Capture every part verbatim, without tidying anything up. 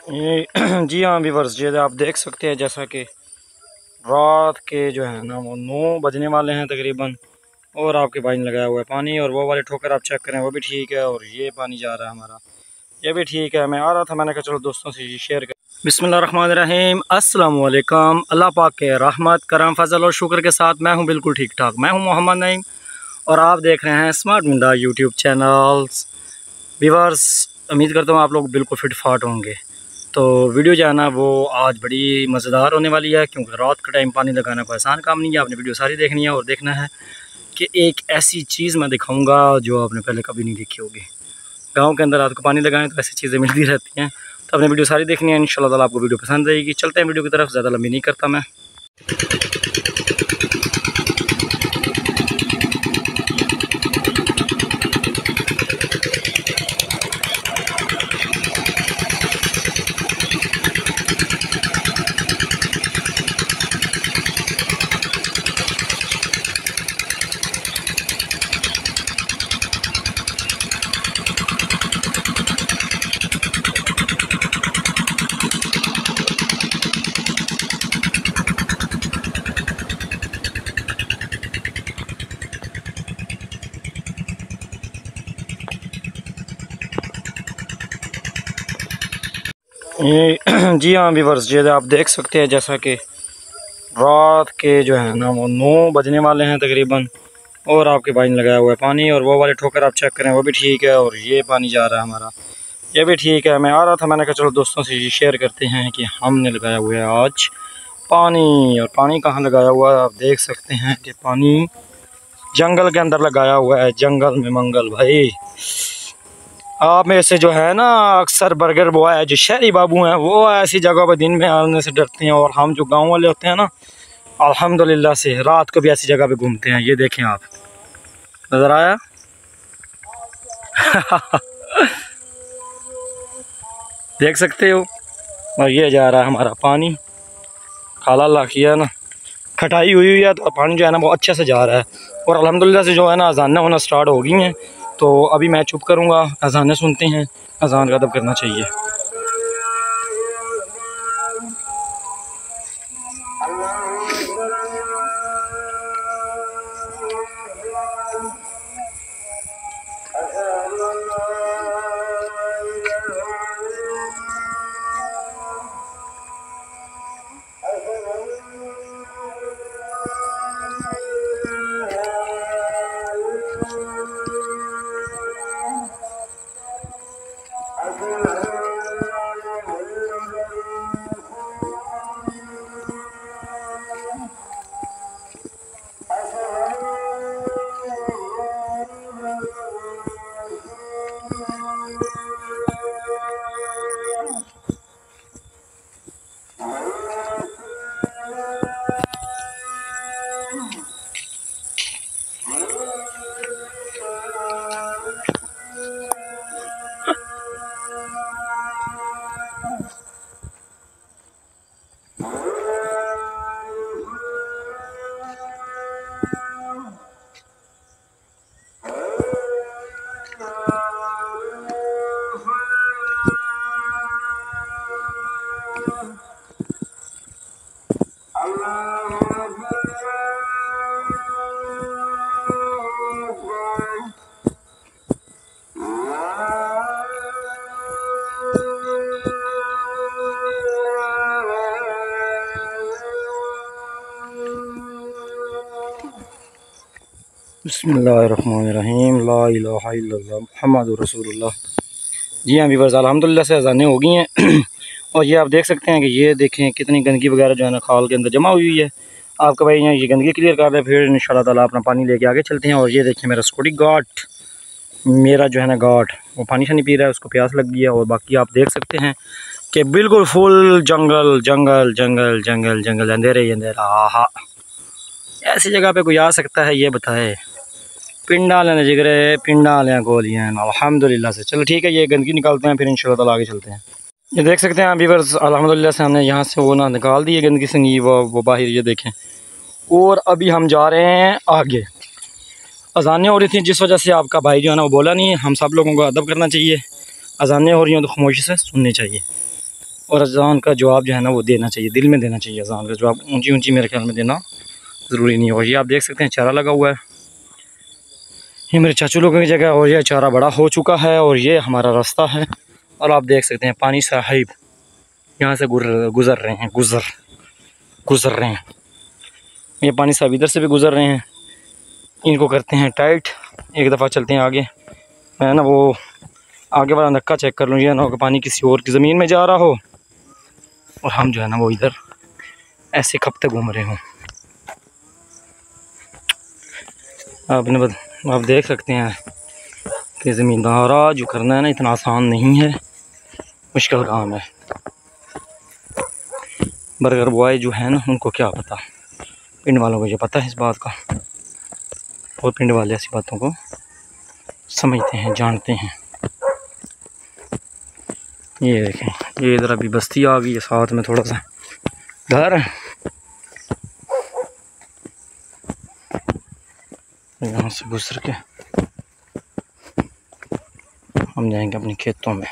ये जी हाँ व्यूअर्स, ये आप देख सकते हैं जैसा कि रात के जो है ना वो नौ बजने वाले हैं तकरीबन, और आपके भाई ने लगाया हुआ है पानी। और वो वाले ठोकर आप चेक करें, वो भी ठीक है, और ये पानी जा रहा है हमारा, ये भी ठीक है। मैं आ रहा था, मैंने कहा चलो दोस्तों से शेयर कर। बिस्मिल्लाहिर्रहमानिर्रहीम, अस्सलाम वालेकुम। अल्लाह पाक के रहमत करम फजल और शुक्र के साथ मैं हूँ बिल्कुल ठीक ठाक। मैं हूँ मोहम्मद नईम और आप देख रहे हैं smart Munda YouTube channels. Viewers, उम्मीद करता हूँ आप लोग बिल्कुल फिट फाट होंगे। तो वीडियो जो है ना वो आज बड़ी मज़ेदार होने वाली है, क्योंकि रात का टाइम पानी लगाना कोई आसान काम नहीं है। आपने वीडियो सारी देखनी है और देखना है कि एक ऐसी चीज़ मैं दिखाऊंगा जो आपने पहले कभी नहीं देखी होगी। गांव के अंदर रात को पानी लगाएं तो ऐसी चीज़ें मिलती रहती हैं। तो आपने वीडियो सारी देखनी है, इंशाल्लाह ताला आपको वीडियो पसंद आएगी। चलते हैं वीडियो की तरफ, ज़्यादा लंबी नहीं करता मैं। ये जी हाँ व्यूअर्स, ये आप देख सकते हैं जैसा कि रात के जो है ना वो नौ बजने वाले हैं तकरीबन, और आपके भाई ने लगाया हुआ है पानी। और वो वाले ठोकर आप चेक करें, वो भी ठीक है, और ये पानी जा रहा है हमारा, ये भी ठीक है। मैं आ रहा था, मैंने कहा चलो दोस्तों से शेयर करते हैं कि हमने लगाया हुआ है आज पानी। और पानी कहाँ लगाया हुआ है, आप देख सकते हैं कि पानी जंगल के अंदर लगाया हुआ है। जंगल में मंगल भाई। आप में से जो है ना अक्सर बर्गर वो है जो शहरी बाबू हैं, वो ऐसी जगह पर दिन में आने से डरते हैं, और हम जो गांव वाले होते हैं ना अल्हम्दुलिल्लाह से रात को भी ऐसी जगह पे घूमते हैं। ये देखें आप, नज़र आया? देख सकते हो। और ये जा रहा है हमारा पानी, खाला ला किया ना, खटाई हुई हुई है तो पानी जो है ना वो अच्छे से जा रहा है। और अल्हम्दुलिल्लाह से जो है ना अजानें होना स्टार्ट हो गई हैं। तो अभी मैं चुप करूँगा, अजानें सुनते हैं, अजान का अदब करना चाहिए। बिस्मिल्लाहिर्रहमानिर्रहीम, ला इलाहा इल्लल्लाह मुहम्मदुर रसूलुल्लाह। जी हाँ व्यूअर्स, अल्हम्दुलिल्लाह से अज़ानें हो गई हैं। और ये आप देख सकते हैं कि ये देखें कितनी गंदगी वगैरह जो है ना खाल के अंदर जमा हुई हुई है। आपका भाई यहाँ ये गंदगी क्लियर कर रहे हैं, फिर इंशाल्लाह ताला अपना पानी लेके आगे चलते हैं। और ये देखें मेरा सिक्योरिटी गार्ड, मेरा जो है ना गार्ड वो पानी शानी पी रहा है, उसको प्यास लग गई है। और बाकी आप देख सकते हैं कि बिल्कुल फुल जंगल जंगल जंगल जंगल जंगल, अंधेरे ही अंधेरा। आहा, ऐसी जगह पे कोई आ सकता है ये बताए? पिंडा लेने जिगरे पिंडा लें गोलियाँ अल्हम्दुलिल्लाह से। चलो ठीक है, ये गंदगी निकालते हैं, फिर इंशाल्लाह ताला आगे चलते हैं। ये देख सकते हैं व्यूअर्स, अल्हम्दुलिल्लाह से हमने यहाँ से वो ना निकाल दी है गंदगी संगी वो वो बाहर, ये देखें। और अभी हम जा रहे हैं आगे। अजानें हो रही थी जिस वजह से आपका भाई जो है ना वो बोला नहीं। हम सब लोगों को अदब करना चाहिए, अजानें हो रही हैं तो खामोशी से सुननी चाहिए। और अजान का जवाब जो है ना वो देना चाहिए, दिल में देना चाहिए अजान का जवाब, ऊंची ऊंची मेरे ख्याल में देना ज़रूरी नहीं होगा। ये आप देख सकते हैं चारा लगा हुआ है, ये मेरे चाचू लोगों की जगह, और ये चारा बड़ा हो चुका है और ये हमारा रास्ता है। और आप देख सकते हैं पानी साहिब यहाँ से गुजर रहे हैं, गुजर गुजर रहे हैं, ये पानी साहिब इधर से भी गुजर रहे हैं। इनको करते हैं टाइट, एक दफ़ा चलते हैं आगे। मैं ना वो आगे वाला नक्का चेक कर लूँ, ये ना हो कि पानी किसी और की ज़मीन में जा रहा हो और हम जो है ना वो इधर ऐसे खपते घूम रहे हों। आपने बद आप देख सकते हैं कि ज़मींदारा जो करना है ना इतना आसान नहीं है, मुश्किल काम है। बर्गर बॉय जो है ना उनको क्या पता, पिंड वालों को ये पता है इस बात का, और पिंड वाले ऐसी बातों को समझते हैं, जानते हैं। ये देखें, ये इधर अभी बस्ती आ गई है, साथ में थोड़ा सा घर, यहाँ से गुजर के हम जाएंगे अपने खेतों में।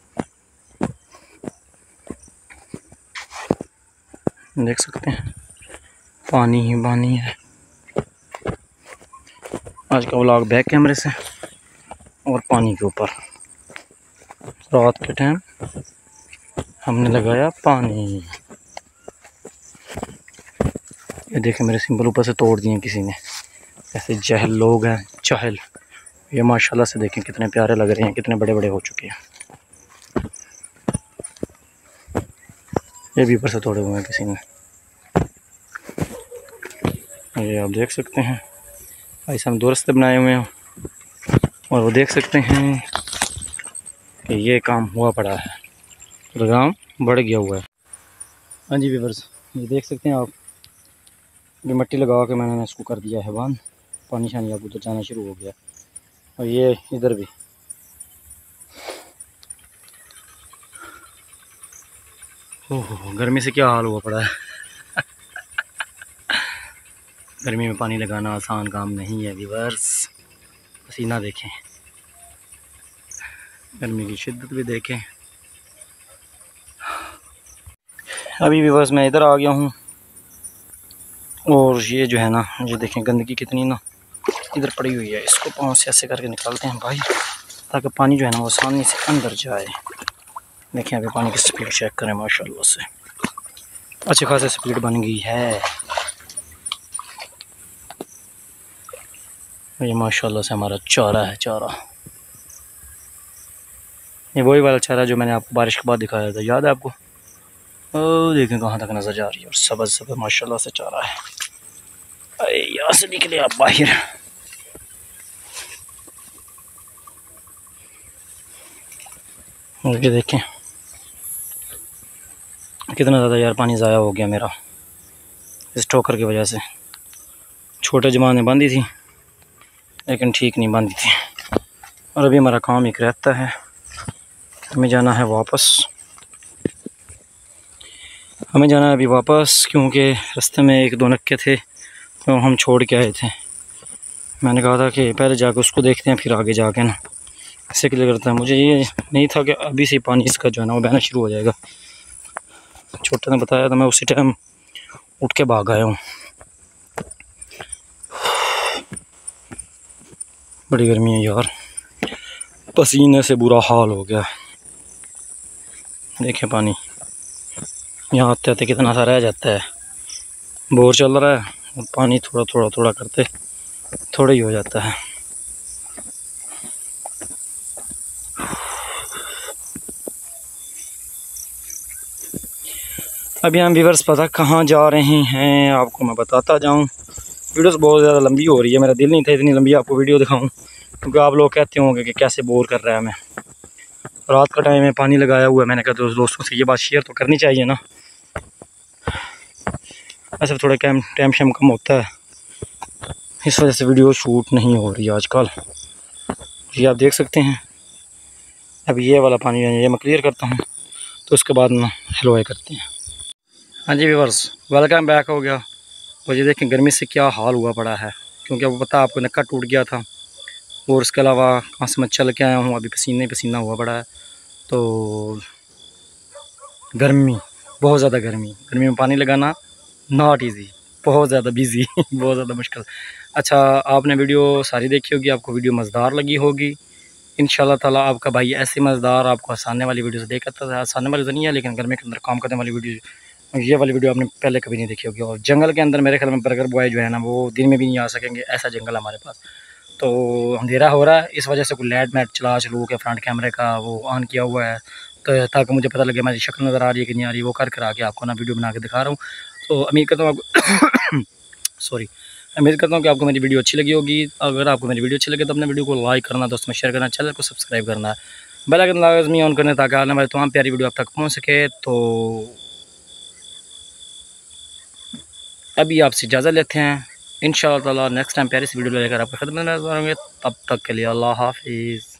देख सकते हैं पानी ही पानी है। आज का व्लॉग बैक कैमरे से और पानी के ऊपर। रात के टाइम हमने लगाया पानी। ये देखें मेरे सिंबल ऊपर से तोड़ दिए किसी ने, ऐसे जहल लोग हैं, चहल। ये माशाल्लाह से देखें कितने प्यारे लग रहे हैं, कितने बड़े बड़े हो चुके हैं। ये भी ऊपर से तोड़े हुए हैं किसी ने, ये आप देख सकते हैं। ऐसे हम दो रास्ते बनाए हुए हैं और वो देख सकते हैं कि ये काम हुआ पड़ा है, तो काम बढ़ गया हुआ है। हाँ जी व्यूअर्स, ये देख सकते हैं आप, ये मिट्टी लगा के मैंने इसको कर दिया है बंद, पानी शानी अब उधर जाना शुरू हो गया। और ये इधर भी ओहो गर्मी से क्या हाल हुआ पड़ा है। गर्मी में पानी लगाना आसान काम नहीं है व्यूअर्स, पसीना देखें, गर्मी की शिद्दत भी देखें। अभी व्यूअर्स मैं इधर आ गया हूँ और ये जो है ना, ये देखें गंदगी कितनी ना इधर पड़ी हुई है, इसको पाँव से ऐसे करके निकालते हैं भाई, ताकि पानी जो है ना वो आसानी से अंदर जाए। देखें अभी पानी की स्पीड चेक करें, माशाल्लाह से अच्छी खासी स्पीड बन गई है। ये माशाल्लाह से हमारा चारा है, चारा ये वही वाला चारा जो मैंने आपको बारिश के बाद दिखाया था, याद है आपको? ओ देखें कहाँ तक नजर जा रही है, और सबज सबज माशाल्लाह से चारा है। अरे यहाँ से निकले आप बाहर। और ये देखें कितना ज़्यादा यार पानी ज़ाया हो गया मेरा इस टोकर की वजह से। छोटे जमाने बांधी थी लेकिन ठीक नहीं बांधी थी। और अभी हमारा काम एक रहता है, हमें जाना है वापस, हमें जाना है अभी वापस, क्योंकि रास्ते में एक दो नक्के थे तो हम छोड़ के आए थे। मैंने कहा था कि पहले जाकर उसको देखते हैं फिर आगे जाके ना ऐसे क्लियर करता है। मुझे ये नहीं था कि अभी से पानी इसका जो है ना वो बहना शुरू हो जाएगा। छोटे ने बताया तो मैं उसी टाइम उठ के भाग आया हूँ। बड़ी गर्मी है यार, पसीने से बुरा हाल हो गया। देखें पानी यहाँ आते आते कितना सा रह जाता है, बोर चल रहा है और पानी थोड़ा थोड़ा थोड़ा करते थोड़ा ही हो जाता है। अभी हम व्यूअर्स पता कहाँ जा रहे हैं आपको मैं बताता जाऊँ। वीडियोस बहुत ज़्यादा लंबी हो रही है, मेरा दिल नहीं था इतनी लंबी आपको वीडियो दिखाऊं, क्योंकि आप लोग कहते होंगे कि कैसे बोर कर रहा है हमें। रात का टाइम है, पानी लगाया हुआ है, मैंने कहा दोस्त दोस्तों से ये बात शेयर तो करनी चाहिए ना। ऐसे थोड़ा टाइम टाइम शाइम कम होता है, इस वजह से वीडियो शूट नहीं हो रही आजकल। ये आप देख सकते हैं। अब ये वाला पानी ये मैं क्लियर करता हूँ तो उसके बाद ना हलवाई करते हैं। हाँ जी व्यूअर्स, वेलकम बैक हो गया। और ये देखें गर्मी से क्या हाल हुआ पड़ा है, क्योंकि वो पता आपको नक्का टूट गया था और उसके अलावा कहाँ से मैं चल के आया हूँ, अभी पसीने पसीना हुआ पड़ा है। तो गर्मी, बहुत ज़्यादा गर्मी, गर्मी में पानी लगाना नॉट इजी, बहुत ज़्यादा बिजी बहुत ज़्यादा मुश्किल। अच्छा, आपने वीडियो सारी देखी होगी, आपको वीडियो मज़ेदार लगी होगी। इंशाल्लाह ताला आपका भाई ऐसी मज़ेदार आपको हँसाने वाली वीडियो देखता था। हँसाने वाली तो नहीं है, लेकिन गर्मी के अंदर काम करने वाली वीडियो, ये वाली वीडियो आपने पहले कभी नहीं देखी होगी। और जंगल के अंदर मेरे ख्याल में बर्गर बॉय जो है ना, वो दिन में भी नहीं आ सकेंगे, ऐसा जंगल हमारे पास। तो अंधेरा हो रहा है, इस वजह से कोई लाइट मैट चला चलू के फ्रंट कैमरे का वो ऑन किया हुआ है, तो ताकि मुझे पता लगे मेरी शक्ल नज़र आ रही है कि नहीं आ रही, वो कर कर आके आपको ना वीडियो बना के दिखा रहा हूँ। तो उम्मीद करता हूँ आपको सॉरी उम्मीद करता हूँ कि आपको मेरी वीडियो अच्छी लगी होगी। अगर आपको मेरी वीडियो अच्छी लगे तो अपने वीडियो को लाइक करना, दोस्तों में शेयर करना, चैनल को सब्सक्राइब करना है, बेल आइकन लाजमी ऑन करना ताकि आने वाली तमाम प्यारी वीडियो आप तक पहुँच सके। तो अभी आपसे इजाज़त लेते हैं, इंशाअल्लाह ताला नेक्स्ट टाइम प्यारी सी वीडियो लेकर आपकी खिदमत में हाज़िर होंगे। तब तक के लिए अल्लाह हाफ़िज़।